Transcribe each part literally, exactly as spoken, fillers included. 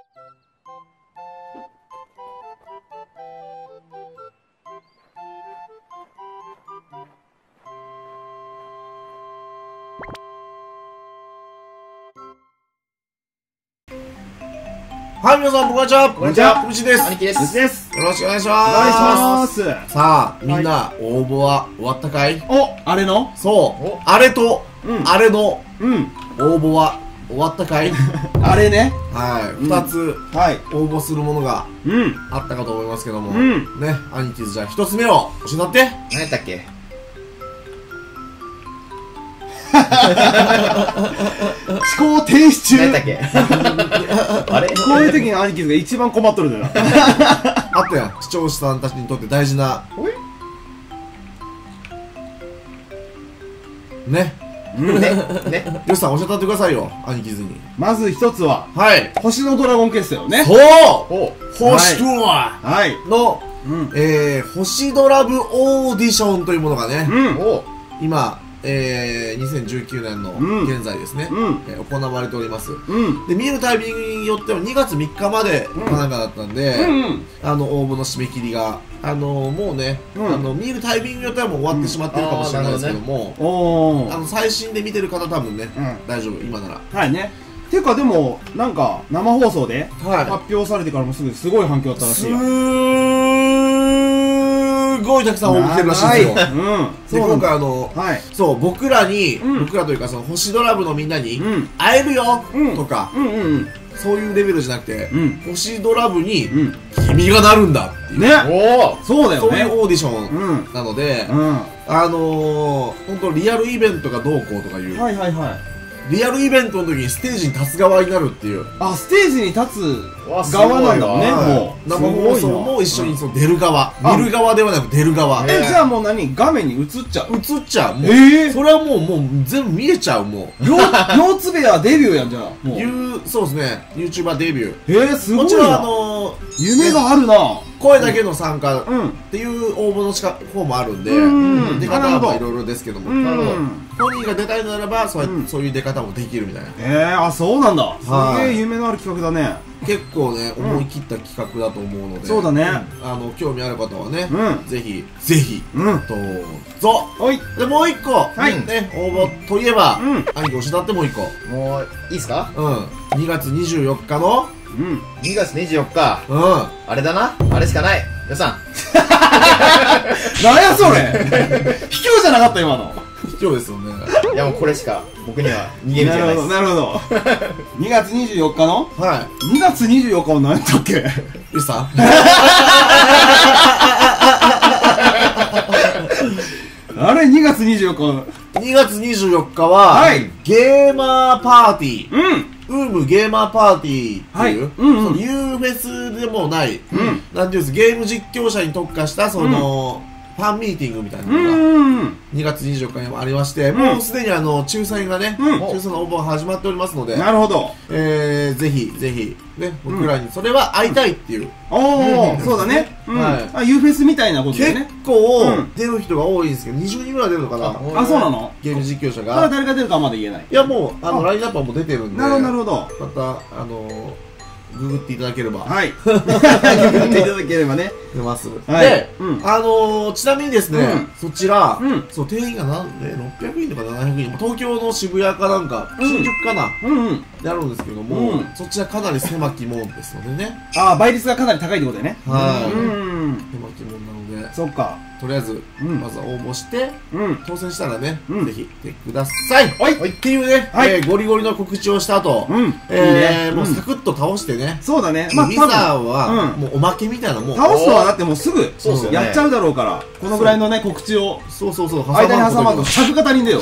はい、皆さん、こんにちは。 こんにちは。 ふじです。 兄貴です。 です。 よろしくお願いしお願いしま。 ますす。 さあ、みんな、応募は終わったかい？ お、あれのそう。あれと、 うんあれのうん。 応募は終わったかい？ あれね。 はい。 うん二つはい。 応募するものがうん。 あったかと思いますけども。 うんね、兄貴じゃあ一つ目を教えて。 何やったっけ？ 思考停止中。 何やったっけ？あれ？ こういう時に兄貴が一番困っとるんだよ。 あったやん。視聴者さんたちにとって大事な。ね。 うんね、ね。 よしさん、教えてってくださいよ。兄貴ずに。 まず一つは、 はい。 星のドラゴン決戦をね。 そうおう。 星ドラはい。 の、 うん。 えー、星ドラブオーディションというものがね、 うん。 おう。 今、えー、にせんじゅうきゅうねんのうん現在ですね、 うんえー行われております。 うん。 で、見るタイミングによってはにがつみっかまでうんかなんかだったんで、 うん。 あの、応募の締め切りが、あのもうね、 うんあの、見るタイミングによってはもう終わってしまってるかもしれないですけども、 おー。 あの、最新で見てる方多分ね、 うん。 大丈夫、今なら。 はいね。ていうかでも、なんか、生放送では発表されてからもすぐすごい反響あったらしすいよ。 ーごいたくさん応募来てるらしいんですよ。 はい。うん。 で、今そうなんだ。 回あの、 はい。 そう、僕らに、 うん僕らというかその星ドラブのみんなに、 うん。 会えるよ、 うんとか、 うんうんそういうレベルじゃなくて、 うん。 星ドラブにうん。 君がなるんだっていう、 ね。 おう。 そうだよね。 そういうオーディションうん。 なので、 うん。 あのー、本当リアルイベントがどうこうとかいう、 はいはいはい。 リアルイベントの時にステージに立つ側になるっていう、 あ、ステージに立わつ側なんだもんね、 はいもう。 生放送も一緒にそう出る側、 あ見る側ではなく出る側、 ええ、じゃあもう何画面に映っちゃう映っちゃう、もう、 ええそれはもう、もう全部見えちゃう、もう。 両、両つべやデビューやんじゃん。もう。 いう、そうですね、YouTuber デビュー。 えー、すごいもちろん、あな。 のー、 夢があるな。 声だけの参加っうん。 ていう応募のしか方もあるんで、 うん出方なるほどはいろいろですけども、 うん。 なるほど本人が出たいのならばそうや、 うんそういう出方もできるみたいな。 えー、あ、そうなんだ。すはいげえ夢のある企画だね。 結構ね、 うん思い切った企画だと思うので、 そうだね。 あの、興味ある方はね、 うん。 ぜひ、ぜひ、 うん。 どうぞ。 おい。 で、もう一個、 はいね、応募といえば、 うん。 兄貴教えてもう一個。 もう、いいっすか？ うん。にがつにじゅうよっかの、 うん。 にがつにじゅうよっか。 うん。 あれだな。あれしかない。予算。 なんやそれ卑怯じゃなかった今の。 卑怯ですよね。 いやもうこれしか、僕には逃げ道がないです。 なるほど。にがつにじゅうよっかのはにがつにじゅうよっかも何やったっけい。ゆうさんあれにがつにじゅうよっか。 にがつにじゅうよっかは、 はいゲーマーパーティー、 うん。 ウームゲーマーパーティーっていう、 はいうんうんその ユーフェスでもない、 うんなんていうんです、ゲーム実況者に特化した、その、ファンミーティングみたいなうのが、 ん。 にがつにじゅうよっかにもありまして、 んもうすでにあの、抽選がね、 うん抽選の応募が始まっておりますので、 なるほど。 えー、ぜひ、ぜひ、ね、僕らに、それは会いたいっていう、 おうんー、そうだね。うん。 はいあ、ユーフェスみたいなことだよ結ね。 構うん出る人が多いんですけど、にじゅうにんぐらい出るのかな、 ああ、そうなのゲーム実況者まだが。 誰が出るかはまだ言えない。 いや、もう、あの、 あラインナップはもう出てるんで、 なるほど、なるほど。 また、あのー、ググっていただければはい。言っていただければね。 出ます。 はいで、 うんあのー、ちなみにですね、 うんそちら、 うんそう、定員がなんで、ろっぴゃくえんとかななひゃくえん、東京の渋谷かなんか、 うん新宿かな、 うんうん。 であるんですけども、 うんそちらかなり狭き門ですのでね、 あー、倍率がかなり高いってことだよね。 はい、 うん。 狭き門なので、 そっか。 とりあえず、 うんまずは応募して、 うん。 当選したらね、 うんぜひ来てください。 はいっていうね、 はいえーゴリゴリの告知をした後、 うん。 えー、 いいねもうサクッと倒してね、 そうだね。まあ、 ビザ多分は、 うんもうおまけみたいなもん。 倒すのはだってもうすぐそうっすよねやっちゃうだろうから、このぐらいのね、告知をそうそうそう、 間に挟まるとと尺型にだよ。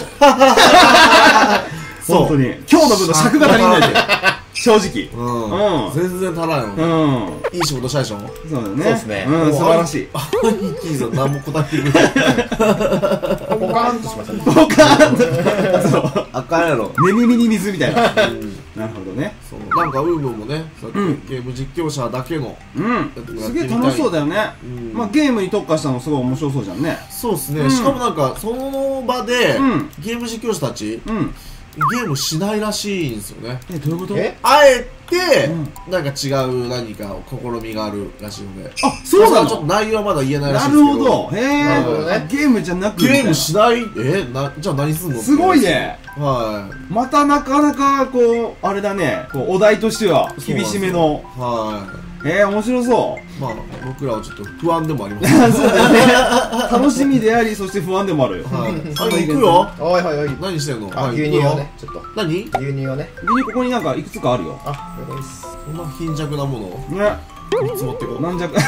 そう本当に。今日の分の尺型にないで。正直。 うん。 うん全然足らんよ。 うん。 いい仕事したでしょそうだよね。 そうっすねうん、素晴らしい。 兄貴さん何も答えてくれない。 ポカーンとしましたね。 ボカーンと。そう。 あかんやろ。 寝耳に水みたいな。 うんなるほどね。 そうなんかウームもね、さっきうんゲーム実況者だけの、 うん。すげえ楽しそうだよね。 うんまあ、ゲームに特化したのすごい面白そうじゃんね。 そうっすね。 うんしかもなんか、その場でうん、 ゲーム実況者たち、 うん。 ゲームしないらしいんですよね。 え、どういうことえあえて、 うんなんか違う何かを試みがあるらしいので。 あ、そうなの？ ちょっと内容はまだ言えないらしいなですけど。 るほど。へえ。 なるほどねゲームじゃなくゲームしないえな、じゃあ何すんの？ すごいね。 はまたなかなかこうあれだね、こうお題としては厳しめの。 い。はえー、面白そい。まあ、僕らはちょっと不安でもあります。 う。そうだね。楽しみであり、そして不安でもある。 はい。 そあ、行くのイベントよ。 おいおいおい。 何してんの？ あ、 はい牛乳をね、ちょっと。 何？ 牛乳をね。 牛乳ここになんかいくつかあるよ。 あ、了解です。 こんな貧弱なものをね。 みっつ持ってこう。 なんじゃか。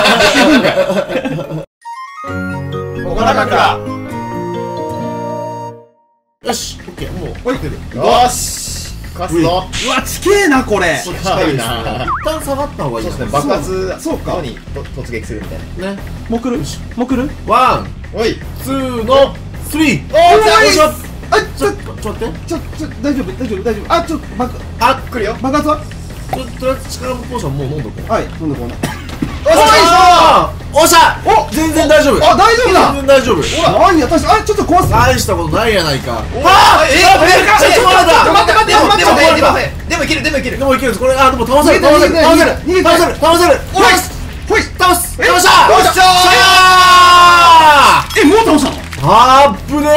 ここなかったよし、オッケー、もうおい来てる。 よーし勝つぞ。 うわ、ちけえな、これ。 これ近いですね。 近いな一旦下がった方がいいそうですね、 ね。 爆発そうかのにと突撃するみたいな。 ね。 もう来るもう来るワン、 おいツーのスリー。 おーおいよいしょ。 あ、ちょ、 ちょっと、ちょっと待って。 ちょ、ちょ、大丈夫、大丈夫、大丈夫。あ、ちょ、爆、 あ、 来るよ爆発はととりあえず力のポーションもう飲んどこう。 はい、飲んでこうね。 おっしゃーおっしゃお全然大丈夫。 あ、大丈夫だ全然大丈夫。 ほら、何や、確かあ、ちょっと怖す大したことないやないか。 あえあめっちゃちょっと待った待って待ってでも待って待ってでも待ってでもいけるでもいけるでもいけるんです。これ、あ、でも倒せる、倒せる、 逃げて倒せる、 逃げて倒せる、倒せる。 おいほい倒す倒したよっしゃーえ、もう倒したのあっぶね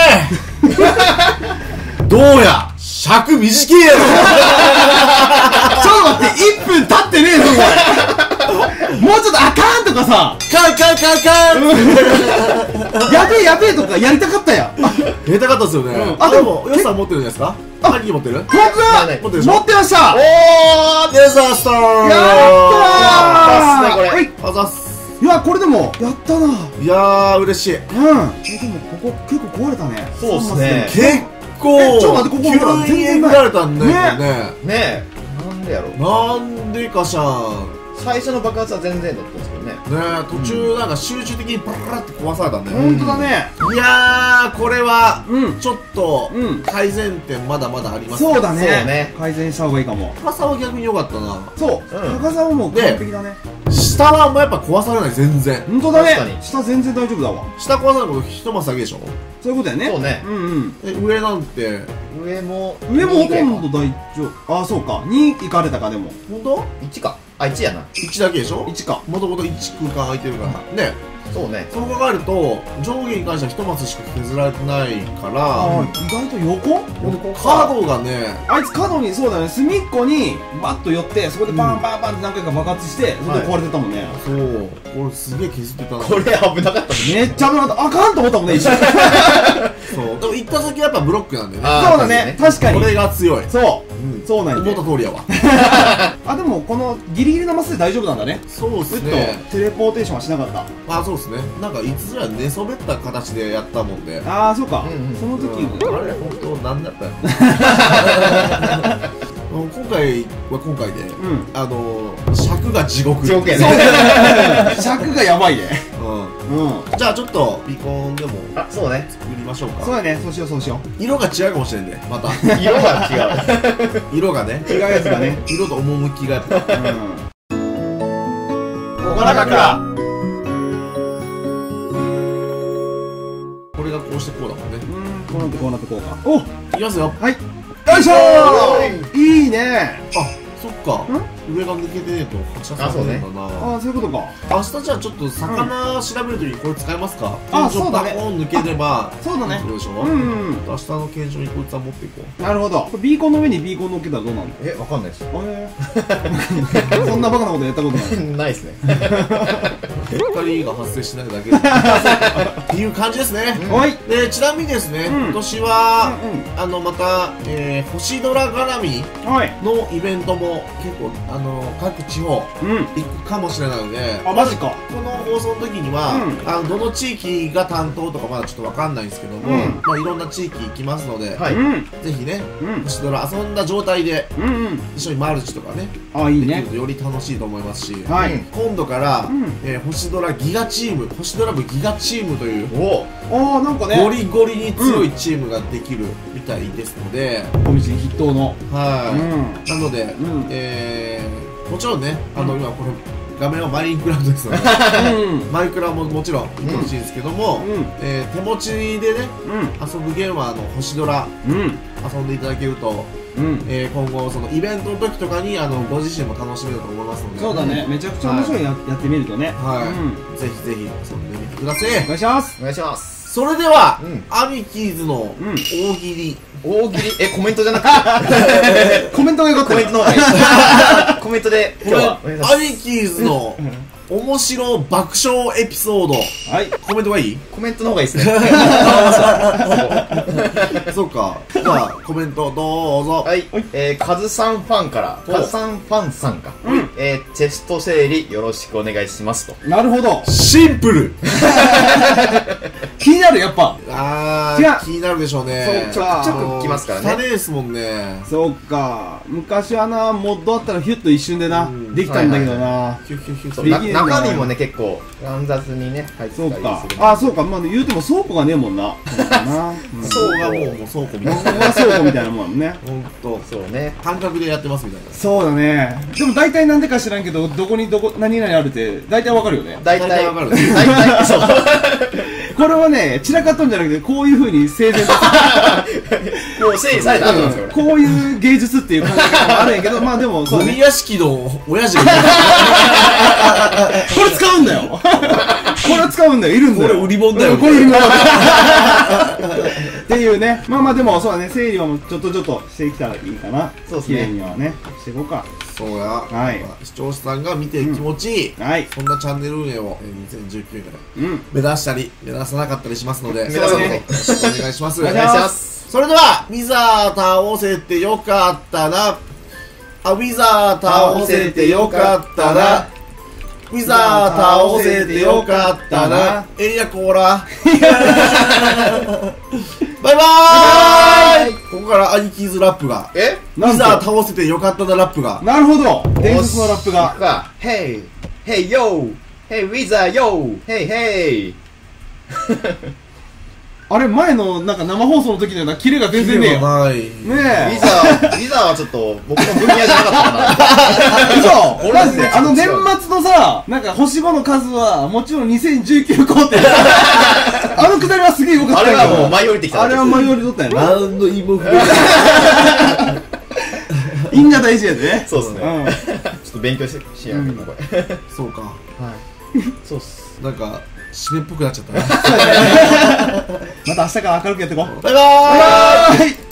ーどうや尺短えやろちょっと待って、いっぷん経ってねえぞ、これもうちょっとあかんとかさ、 カンカンカンカンやべえやべえとかやりたかったやん。あ、 下手かったっすよね。 んあ、でも、ヨシさん持ってるんじゃないですか？ あ何持ってる？ 本当だない持ってるでしょ？ 持ってましたおーレーザースターやったーやったっすねこれはいあざっす。 いや、これでも、やったな。 いやー、嬉しい。 うん。え、でも、ここ結構壊れたね。 そうっすね結構、 えちょっと待ってここほら急にえぐられたんだよね。 ねえなんでやろうなんでかしゃん。 最初の爆発は全然だったんですけどねね途中なんか集中的にバラって壊されたんだよ。 ほんとだね。 いやー、これは、 うんちょっとうん、 改善点まだまだあります。 そうだね。 そうね改善した方がいいかも。 高さは逆に良かったな。 そう。高さはもう完璧だね。 下はあんまやっぱ壊されない、全然。 ほんとだ確かに。 ね下全然大丈夫だわ。 下壊されることひとマスだけでしょ？ そういうことだよね。 そうねうんうん。 え、上なんて、 上も上もほとんどど大丈夫。あ、そうか。に行かれたか、でも。 ほんといちかあいちやな ?いち だけでしょ？ いちか。 もともといち空間空いてるから。ね。 そうねそう考えると、上下に関してはひとマスしか削られてないから、 あ、意外と横角がね、 あいつ角に、そうだね、隅っこにバッと寄ってそこでバンバンバンって何回か爆発してそれで壊れてたもんね。 そう、これすげえ削ってたな。 これ危なかったねめっちゃ危なかった。あかんと思ったもんね、一瞬。 そう。でも行った先はやっぱブロックなんだよね。 あーそうだね、確かに。 これが強い。 そううんそうなんや思った通りやわ。 あ、でもこのギリギリのマスで大丈夫なんだね。 そうっすずっとね。 テレポーテーションはしなかった。 あ、そうですね。なんかいつぞや寝そべった形でやったもんで。 ああ、そうかうんうん。 その時うんあれ本当なんだったのもう今回は今回で、 うんあの尺が地獄。 地獄やそうねだね。尺がやばいね。 うん。 うん。 じゃあちょっとビコンでもあそうね作りましょうか。 そうだね、そうしようそうしよ色が違うかもしれんで、また色が違う色がね。 う。違うやつだね。 色と趣がやっぱ。 うん。 ここなかったこれがこうしてこうだもんね。 うん、こうなってこうなってこうか。お、 いきますよ。 はい。よいしょー。いいね。 あ、そっか。上が抜けてねえと発射されるんだな。 ああ、そういうことか。 明日じゃあちょっと魚調べるときにこれ使えますか？ あ検証そうだねバコン抜ければそうだねそうでしょ？ うんうんうん。 明日の検証にこいつは持っていこう。 なるほど。ビーコンの上にビーコン乗っけたらどうなるの？ えわかんないですえーそんなバカなことやったことない。 ないですね光が発生しないだけでっていう感じですね。 おい。 でちなみにですね、 うん今年は、 うあのまた、えー、星空絡みん。はい。 のイベントも結構あの各地方うん。 行くかもしれないので、 あ、マジか。 この放送の時には、 うんあのどの地域が担当とかまだちょっとわかんないんですけども、 うんまあいろんな地域行きますので、 はいうん。 ぜひねうん。 星空遊んだ状態でうんうん。 一緒にマルチとかねあ、いいねできる。とより楽しいと思いますし、 はい。 今度から、 うんえー星空ギガチーム星空部ギガチームというおああ、なんかゴね。 リゴリに強いチームができるみたいですので、 小道筆頭の。 はい、 うん。 なので、 うんえー、もちろんねあの、今これ画面はマインクラフトですのでうん。 マイクラももちろん見てほしいんですけども、 うん。 えー手持ちでねうん。 遊ぶゲームはあの星空うん。 遊んでいただけるとうんえー今後そのイベントの時とかにあのご自身も楽しめると思いますので、 そうだね、めちゃくちゃ面白いややってみるとね。 はい、 うんぜひぜひ遊んでみてくださおい。 願いします。 お願いしますそれでは、 うんアニキーズのうん大喜利、 大喜利えコメントじゃなくてコメントがよかったコメントの方がいいコメントでこれ今日はお願いしますアニキーズの面白爆笑エピソード、 はい。 コメントがいい？ コメントの方がいいですねそうか。じゃあコメントどうぞ。 はい、えー、カズさんファンからおカズさんファンさんか、 うんえー、チェスト整理よろしくお願いしますと。 なるほど。 シンプル。 気になる、やっぱ。 あ違うー気になるでしょうね。 そうちょくちょく来ますからね汚ねえですもんね。 そうか。昔はな、モッドあったらヒュッと一瞬でなう、んできたんだけどな。 ヒュッヒュッヒュッそうと。 できるんだな中身もね結構乱雑にね入ってたりするそうか。あ、そうか。まあ言うても倉庫がねえもんな。そうかな。うんそうがもうもう倉庫みたいな。 ここが倉庫みたいなもんね。 ほんと。 そうね感覚でやってますみたいな。 そうだね。でも大体なんでか知らんけど、どこにどこ、何々あるって、大体わかるよね。 大体大体わかる大体そうこれはね、散らかっとんじゃなくて、こういう風に整然と、 もう整理された後なんですよこういう芸術っていう考え方もあるんやけど、まあでも、そうね。 ゴミ屋敷の親父がいる。 これ使うんだよ。これは使うんだよ。いるんだよ。 これ売り物だようんこれ売り物だよ。っていうね。まあまあでも、そうだね。整理はもうちょっとちょっとしてきたらいいかな。 そうですね綺麗にはね。していこうか。 そうや。 はい視聴者さんが見て気持ちいい。 はい。 そんなチャンネル運営をえーにせんじゅうきゅうねんうん。 目指したり目指さなかったりしますので、 目指さないよろしくお願いします。 お願いしますそれでは、ウィザー倒せてよかったな。あ、ウィザー倒せてよかったな。ウィザー倒せてよかったな。エリアコーラ。バイバーイ。ここからアニキーズラップが。 えウィなんとザー倒せてよかったなラップが。 なるほど。伝説のラップが。 が Hey Hey Yo Hey Wizard Yo Hey Hey あれ、前のなんか生放送の時のようなキレが全然ねえよ。 ない。 ねウィえ。 ザーウィザーはちょっと僕の分野じゃなかったかな嘘マジであの年末のさ、なんか星ごの数はもちろんにせんじゅうきゅうこってあのくだりはすげえ良かったあれんやけどはもう舞い降りてきたあれは舞い降りとったんやな。 何の芋ふれ。 因が大事やでね。 そうっすねうん。 ちょっと勉強ししやんけどこれそうか。 そうっすなんか、締めっぽくなっちゃったな。 また明日から明るくやっていこう。 バイバーイ。 バイバーイ。